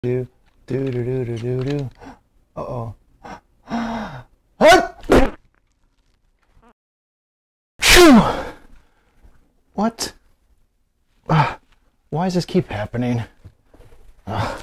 do do do do do do do. Uh-oh. What? Phew! What? Why does this keep happening?